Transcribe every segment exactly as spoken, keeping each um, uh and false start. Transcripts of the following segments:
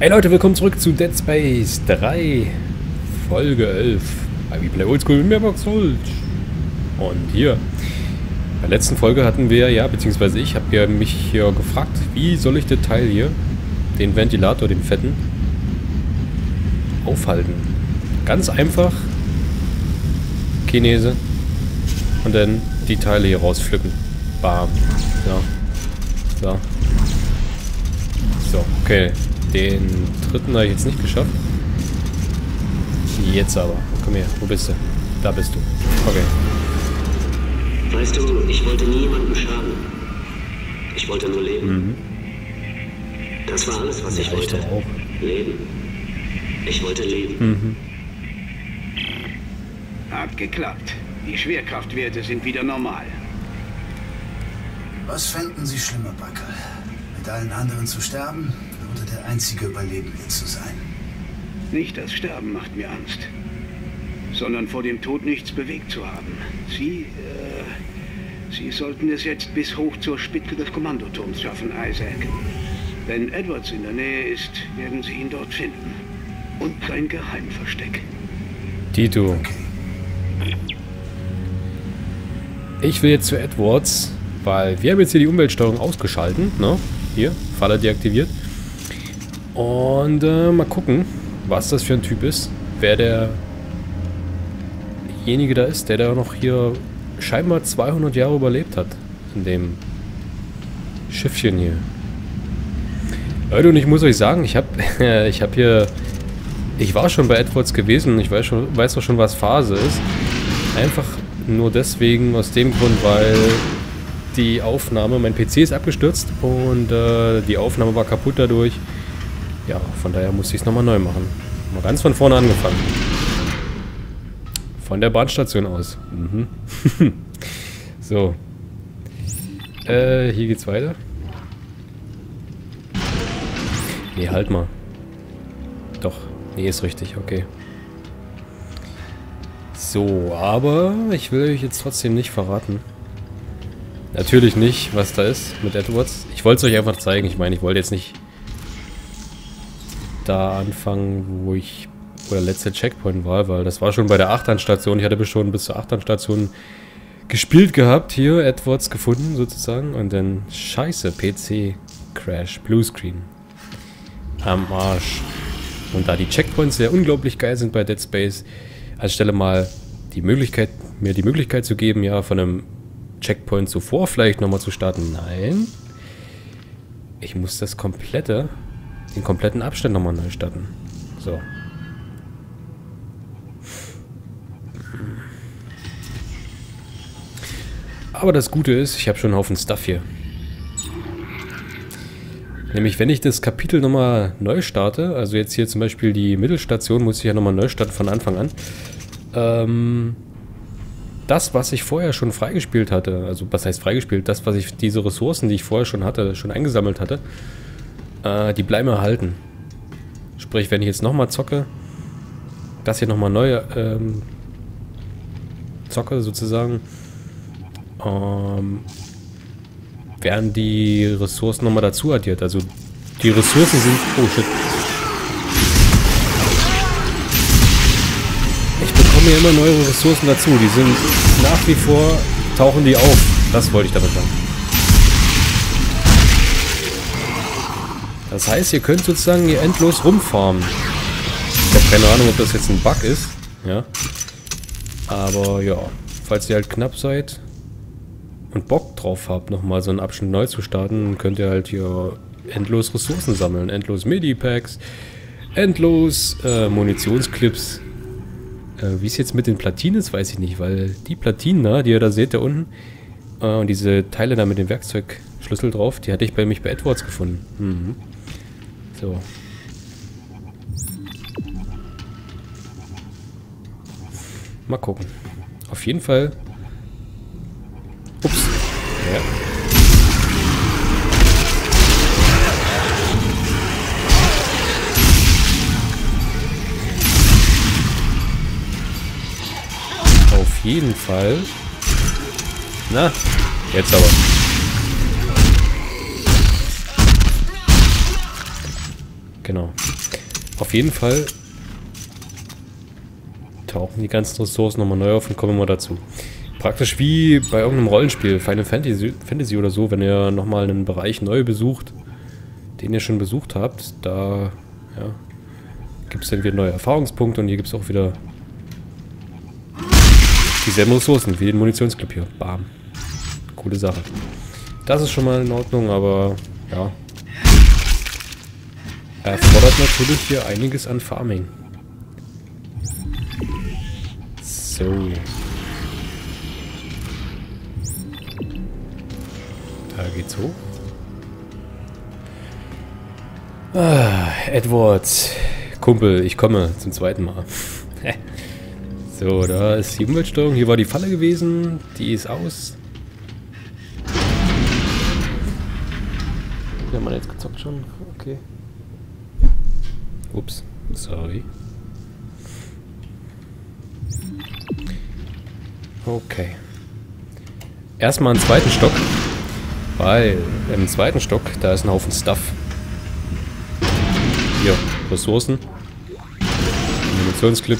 Hey Leute, willkommen zurück zu Dead Space drei, Folge elf. Bei We Play Oldschool mit Mailbox Gold. Und hier, bei der letzten Folge hatten wir, ja, beziehungsweise ich habe ja mich hier gefragt, wie soll ich den Teil hier, den Ventilator, den fetten, aufhalten. Ganz einfach, Chinese und dann die Teile hier rauspflücken. Bam. Ja. So. So, okay. Den dritten habe ich jetzt nicht geschafft. Jetzt aber. Komm her, wo bist du? Da bist du. Okay. Weißt du, ich wollte niemandem schaden. Ich wollte nur leben. Mhm. Das war alles, was Ja, ich wollte. ich doch auch. Leben. Ich wollte leben. Mhm. Hat geklappt. Die Schwerkraftwerte sind wieder normal. Was fänden Sie schlimmer, Buckel? Mit allen anderen zu sterben oder der einzige Überlebende zu sein? Nicht das Sterben macht mir Angst, sondern vor dem Tod nichts bewegt zu haben. Sie, äh, Sie sollten es jetzt bis hoch zur Spitze des Kommandoturms schaffen, Isaac. Wenn Edwards in der Nähe ist, werden Sie ihn dort finden. Und sein Geheimversteck. Tito. Okay. Ich will jetzt zu Edwards, weil wir haben jetzt hier die Umweltsteuerung ausgeschalten, ne? Hier, Falle deaktiviert. Und äh, mal gucken, was das für ein Typ ist. Wer derjenige da ist, der da noch hier scheinbar zweihundert Jahre überlebt hat. In dem Schiffchen hier. Leute, und ich muss euch sagen, ich habe ich hab hier... Ich war schon bei Edwards gewesen, ich weiß, schon, weiß auch schon, was Phase ist. Einfach nur deswegen, aus dem Grund, weil die Aufnahme, mein P C ist abgestürzt und äh, die Aufnahme war kaputt dadurch. Ja, von daher musste ich es nochmal neu machen. Mal ganz von vorne angefangen. Von der Bahnstation aus. Mhm. So. Äh, hier geht's weiter. Nee, halt mal. Doch. Nee, ist richtig, okay. So, aber ich will euch jetzt trotzdem nicht verraten. Natürlich nicht, was da ist mit Edwards. Ich wollte es euch einfach zeigen. Ich meine, ich wollte jetzt nicht da anfangen, wo ich, wo der letzte Checkpoint war, weil das war schon bei der Achterstation. Ich hatte schon bis zur Achterstation gespielt gehabt. Hier, Edwards gefunden sozusagen. Und dann, scheiße, P C Crash, Bluescreen. Am Arsch. Und da die Checkpoints sehr unglaublich geil sind bei Dead Space, anstelle mal die Möglichkeit, mir die Möglichkeit zu geben, ja, von einem Checkpoint zuvor vielleicht nochmal zu starten. Nein. Ich muss das komplette, den kompletten Abschnitt nochmal neu starten. So. Aber das Gute ist, ich habe schon einen Haufen Stuff hier. Nämlich, wenn ich das Kapitel nochmal neu starte, also jetzt hier zum Beispiel die Mittelstation, muss ich ja nochmal neu starten von Anfang an. Ähm, das, was ich vorher schon freigespielt hatte, also was heißt freigespielt, das, was ich, diese Ressourcen, die ich vorher schon hatte, schon eingesammelt hatte, äh, die bleiben erhalten. Sprich, wenn ich jetzt nochmal zocke, das hier nochmal neu ähm, zocke sozusagen, ähm, werden die Ressourcen nochmal dazu addiert. Also die Ressourcen sind... Oh shit. Ich bekomme ja immer neue Ressourcen dazu. Die sind nach wie vor... Tauchen die auf. Das wollte ich damit sagen. Das heißt, ihr könnt sozusagen hier endlos rumfarmen. Ich habe keine Ahnung, ob das jetzt ein Bug ist. Ja. Aber ja, falls ihr halt knapp seid und Bock drauf habt, nochmal so einen Abschnitt neu zu starten, könnt ihr halt hier endlos Ressourcen sammeln. Endlos Medipacks, endlos äh, Munitionsclips. Äh, wie es jetzt mit den Platinen ist, weiß ich nicht, weil die Platinen da, die ihr da seht, da unten, äh, und diese Teile da mit dem Werkzeugschlüssel drauf, die hatte ich bei mich bei Edwards gefunden. Mhm. So. Mal gucken. Auf jeden Fall... Ups. Ja. Auf jeden Fall. Na, jetzt aber. Genau. auf jeden Fall tauchen die ganzen Ressourcen nochmal neu auf und kommen wir dazu. Praktisch wie bei irgendeinem Rollenspiel, Final Fantasy, Fantasy oder so, wenn ihr nochmal einen Bereich neu besucht, den ihr schon besucht habt, da ja, gibt es dann wieder neue Erfahrungspunkte und hier gibt es auch wieder dieselben Ressourcen wie den Munitionsclip hier. Bam. Coole Sache. Das ist schon mal in Ordnung, aber ja. Erfordert natürlich hier einiges an Farming. So. Da geht's hoch. Ah, Edwards. Kumpel, ich komme zum zweiten Mal. So, da ist die Umweltsteuerung. Hier war die Falle gewesen. Die ist aus. Wir haben jetzt gezockt schon. Okay. Ups. Sorry. Okay. Erstmal einen zweiten Stock. Weil im zweiten Stock, da ist ein Haufen Stuff. Hier, Ressourcen. Munitionsclip.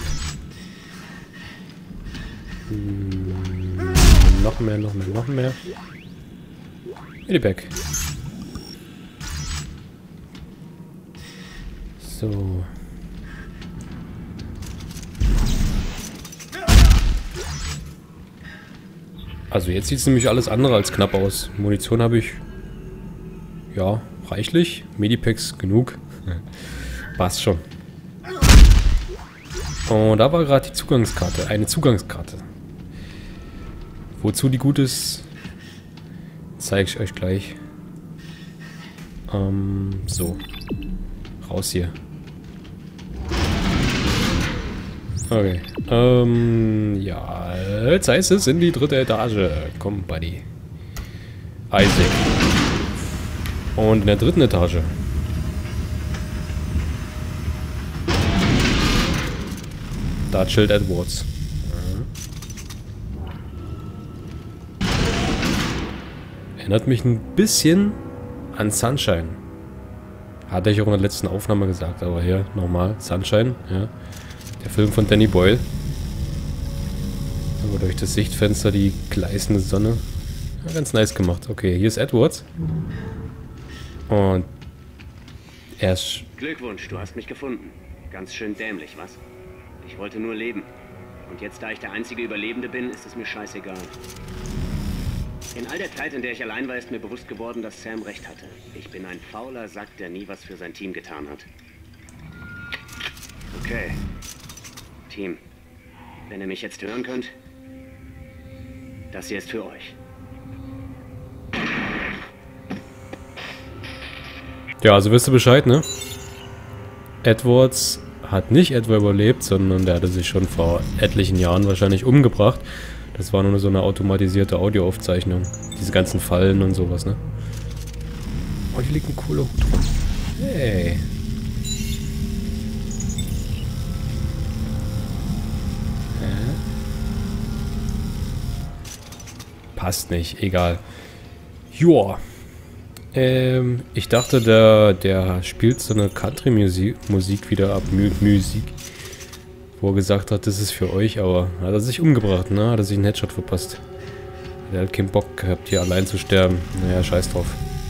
Hm, noch mehr, noch mehr, noch mehr. Medipack. So. Also jetzt sieht es nämlich alles andere als knapp aus. Munition habe ich, ja, reichlich. Medipacks genug. Passt schon. Und da war gerade die Zugangskarte. Eine Zugangskarte. Wozu die gut ist, zeige ich euch gleich. Ähm, so. Raus hier. Okay. Ähm, ja. Jetzt heißt es in die dritte Etage. Komm, Buddy. Isaac. Und in der dritten Etage. Da chillt Edwards. Ja. Erinnert mich ein bisschen an Sunshine. Hatte ich auch in der letzten Aufnahme gesagt, aber hier nochmal. Sunshine, ja. Der Film von Danny Boyle. Aber durch das Sichtfenster die gleißende Sonne. Ja, ganz nice gemacht. Okay, hier ist Edwards. Und er ist... Glückwunsch, du hast mich gefunden. Ganz schön dämlich, was? Ich wollte nur leben. Und jetzt, da ich der einzige Überlebende bin, ist es mir scheißegal. In all der Zeit, in der ich allein war, ist mir bewusst geworden, dass Sam recht hatte. Ich bin ein fauler Sack, der nie was für sein Team getan hat. Okay. Team, wenn ihr mich jetzt hören könnt, das hier ist für euch. Ja, also wisst ihr Bescheid, ne? Edwards hat nicht etwa überlebt, sondern der hatte sich schon vor etlichen Jahren wahrscheinlich umgebracht. Das war nur so eine automatisierte Audioaufzeichnung. Diese ganzen Fallen und sowas, ne? Oh, hier liegt ein cooler Hut drum. Hey. Passt nicht, egal. Joa. Ähm, ich dachte, der, der spielt so eine Country-Musik Musik wieder ab. Mü Musik. Wo er gesagt hat, das ist für euch, aber hat er sich umgebracht, ne? Hat er sich einen Headshot verpasst. Der hat keinen Bock gehabt, hier allein zu sterben. Naja, scheiß drauf.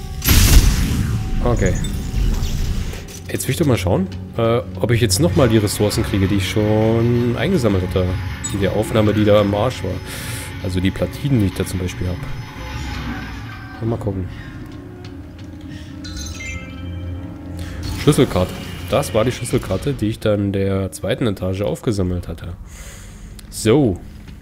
Okay. Jetzt will ich doch mal schauen, äh, ob ich jetzt nochmal die Ressourcen kriege, die ich schon eingesammelt hatte. In der Aufnahme, die da im Arsch war. Also die Platinen, die ich da zum Beispiel habe. Mal gucken. Schlüsselkarte. Das war die Schlüsselkarte, die ich dann in der zweiten Etage aufgesammelt hatte. So.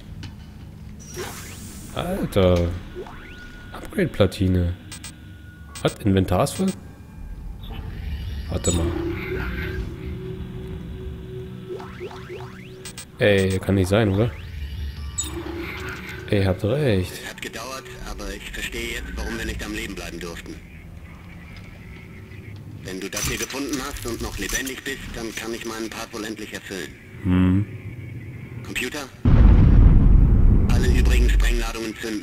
Alter. Upgrade-Platine. Hat Inventarsvoll? Warte mal. Ey, kann nicht sein, oder? Ihr habt recht. Hat gedauert, aber ich verstehe jetzt, warum wir nicht am Leben bleiben durften. Wenn du das hier gefunden hast und noch lebendig bist, dann kann ich meinen Part wohl endlich erfüllen. Hm. Computer? Alle übrigen Sprengladungen zünden.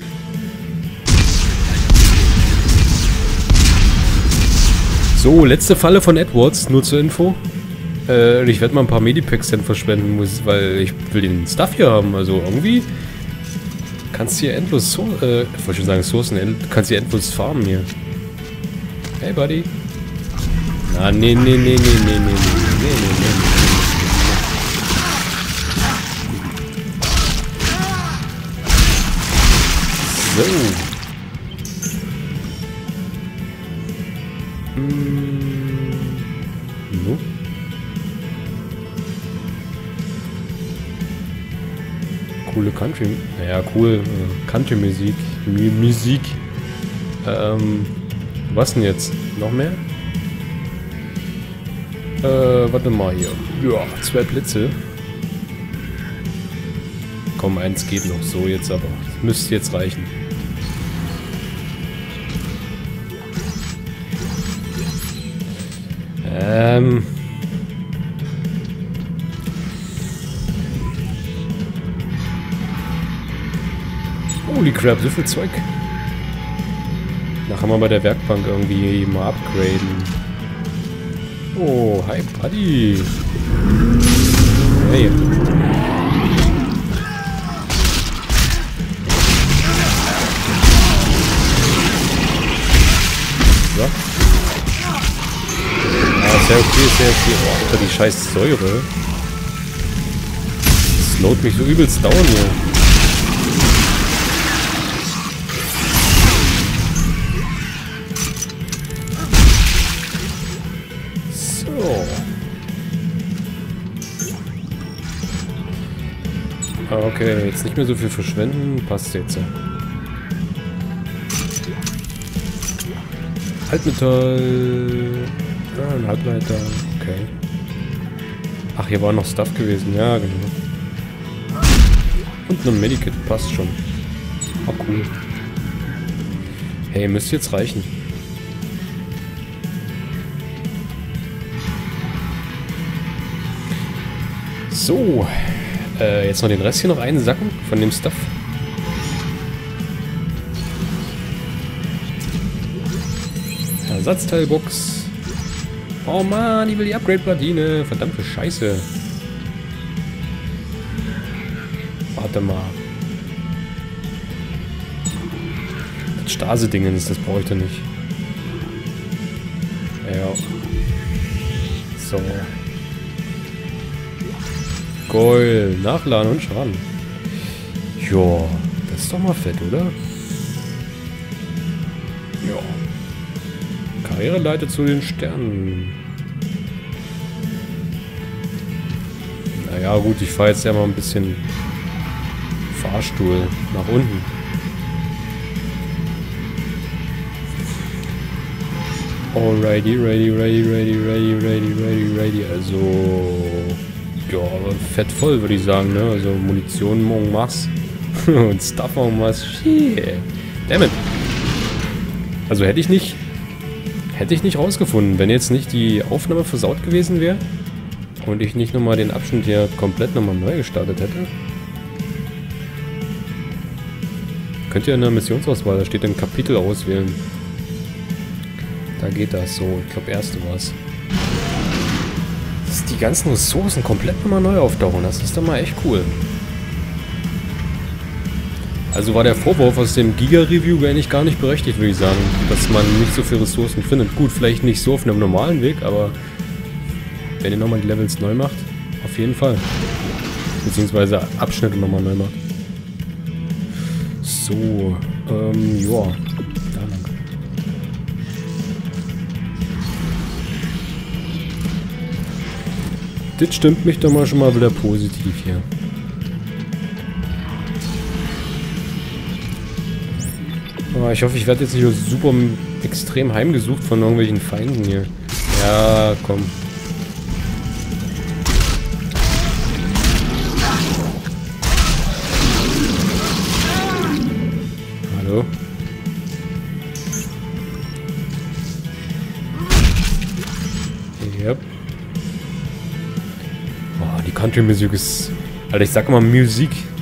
So, letzte Falle von Edwards, nur zur Info. Äh, ich werde mal ein paar Medipacks dann verschwenden, muss, weil ich will den Stuff hier haben. Also irgendwie kannst du hier endlos so äh, ich wollte schon sagen Sourcen, du kannst hier endlos farmen hier. Hey Buddy. Na nee nee nee nee nee nee nee nee nee nee. So. Hm. No. Coole Country. Naja, cool. Country-Musik. Musik. Ähm. Was denn jetzt? Noch mehr? Äh, warte mal hier. Ja, zwei Blitze. Komm, eins geht noch so jetzt, aber das müsste jetzt reichen. Ähm. Holy crap, so viel Zeug. Nachher mal bei der Werkbank irgendwie mal upgraden. Oh, hi Buddy. Hey. So. Ja, sehr okay, sehr okay. Oh, Alter, die scheiß Säure. Das slowt mich so übelst down hier. Okay, jetzt nicht mehr so viel verschwenden. Passt jetzt. Halbmetall. Ah, ein Halbleiter. Okay. Ach, hier war noch Stuff gewesen. Ja, genau. Und ein Medikit. Passt schon. Oh, cool. Hey, müsste jetzt reichen. So. Äh, jetzt noch den Rest hier noch einsacken von dem Stuff. Ersatzteilbox. Oh man, ich will die Upgrade-Platine. Verdammte Scheiße. Warte mal. Das Stase-Dingens, das brauche ich doch nicht. Ja. So. Geil. Nachladen und Schaden. Ja, das ist doch mal fett, oder? Ja. Karriereleiter zu den Sternen. Naja, gut, ich fahre jetzt ja mal ein bisschen Fahrstuhl nach unten. Alrighty, ready, ready, ready, ready, ready, ready, ready. Also... ja, fett voll, würde ich sagen, ne? Also Munition en masse. Und Stuff en masse. Shit. Dammit. Also hätte ich nicht... Hätte ich nicht rausgefunden, wenn jetzt nicht die Aufnahme versaut gewesen wäre. Und ich nicht nochmal den Abschnitt hier komplett nochmal neu gestartet hätte. Könnt ihr in der Missionsauswahl, da steht ein Kapitel auswählen. Da geht das so. Ich glaube, erste war es. Die ganzen Ressourcen komplett nochmal neu auftauchen. Das ist doch mal echt cool. Also war der Vorwurf aus dem Giga-Review eigentlich gar nicht berechtigt, würde ich sagen. Dass man nicht so viele Ressourcen findet. Gut, vielleicht nicht so auf einem normalen Weg, aber wenn ihr nochmal die Levels neu macht, auf jeden Fall. Beziehungsweise Abschnitte nochmal neu macht. So, ähm, ja. Da lang. Das stimmt mich doch mal schon mal wieder positiv hier. Oh, ich hoffe, ich werde jetzt nicht super extrem heimgesucht von irgendwelchen Feinden hier. Ja, komm. Hallo? Yep. Oh, die Country-Musik ist... Alter, ich sag mal Musik.